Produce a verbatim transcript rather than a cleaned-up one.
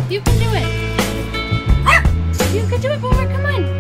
You can do it. You can do it, Boomer. Come on.